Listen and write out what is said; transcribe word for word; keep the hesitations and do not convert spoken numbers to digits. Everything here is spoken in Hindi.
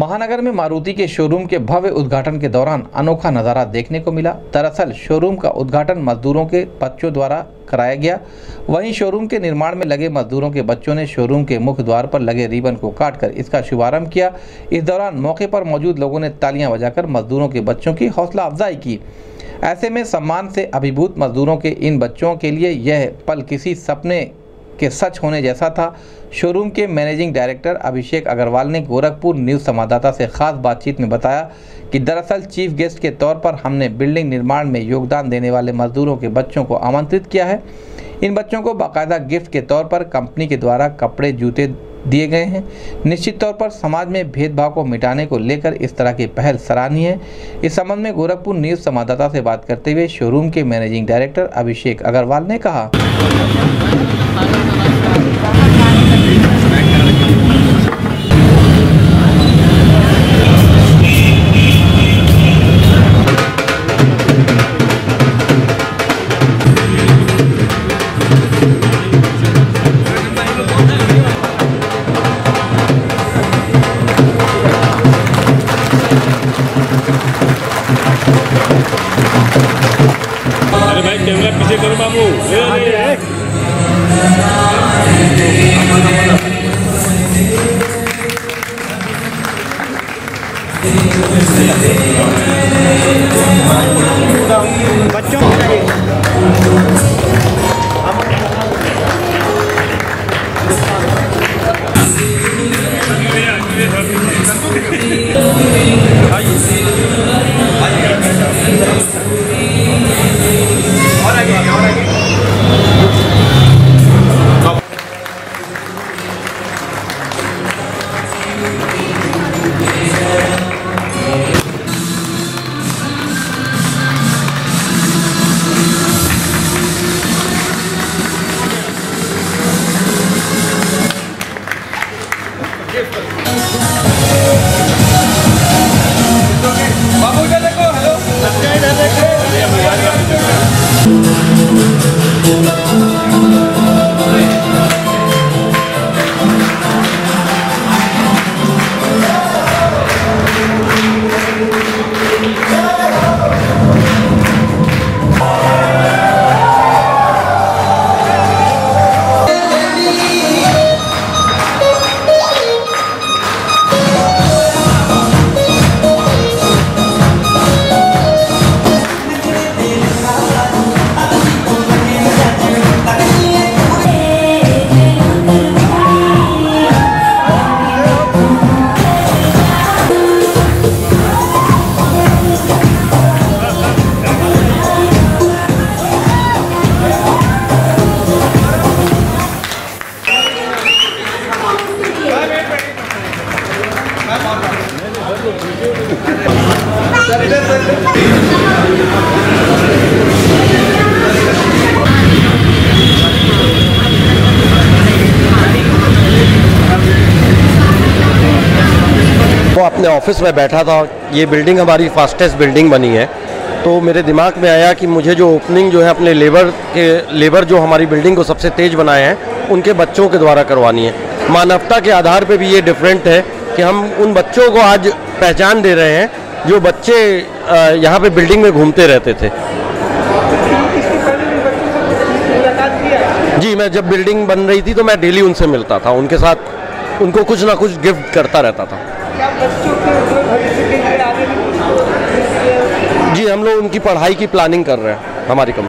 महानगर में मारुति के शोरूम के भव्य उद्घाटन के दौरान अनोखा नज़ारा देखने को मिला। दरअसल शोरूम का उद्घाटन मजदूरों के बच्चों द्वारा कराया गया। वहीं शोरूम के निर्माण में लगे मजदूरों के बच्चों ने शोरूम के मुख्य द्वार पर लगे रिबन को काटकर इसका शुभारंभ किया। इस दौरान मौके पर मौजूद लोगों ने तालियां बजाकर मजदूरों के बच्चों की हौसला अफजाई की। ऐसे में सम्मान से अभिभूत मजदूरों के इन बच्चों के लिए यह पल किसी सपने के सच होने जैसा था। शोरूम के मैनेजिंग डायरेक्टर अभिषेक अग्रवाल ने गोरखपुर न्यूज़ संवाददाता से खास बातचीत में बताया कि दरअसल चीफ गेस्ट के तौर पर हमने बिल्डिंग निर्माण में योगदान देने वाले मजदूरों के बच्चों को आमंत्रित किया है। इन बच्चों को बाकायदा गिफ्ट के तौर पर कंपनी के द्वारा कपड़े जूते दिए गए हैं। निश्चित तौर पर समाज में भेदभाव को मिटाने को लेकर इस तरह की पहल सराहनीय है। इस संबंध में गोरखपुर न्यूज़ संवाददाता से बात करते हुए शोरूम के मैनेजिंग डायरेक्टर अभिषेक अग्रवाल ने कहा, अरे भाई कैमरा पीछे करो बाबू। बच्चों बाबू इधर देखो, हेलो बच्चे इधर देखो। वो अपने ऑफिस में बैठा था। ये बिल्डिंग हमारी फास्टेस्ट बिल्डिंग बनी है, तो मेरे दिमाग में आया कि मुझे जो ओपनिंग जो है अपने लेबर के लेबर जो हमारी बिल्डिंग को सबसे तेज बनाए हैं उनके बच्चों के द्वारा करवानी है। मानवता के आधार पे भी ये डिफरेंट है कि हम उन बच्चों को आज पहचान दे रहे हैं जो बच्चे यहाँ पे बिल्डिंग में घूमते रहते थे। जी, मैं जब बिल्डिंग बन रही थी तो मैं डेली उनसे मिलता था, उनके साथ उनको कुछ ना कुछ गिफ्ट करता रहता था। जी, हम लोग उनकी पढ़ाई की प्लानिंग कर रहे हैं हमारी कंपनी।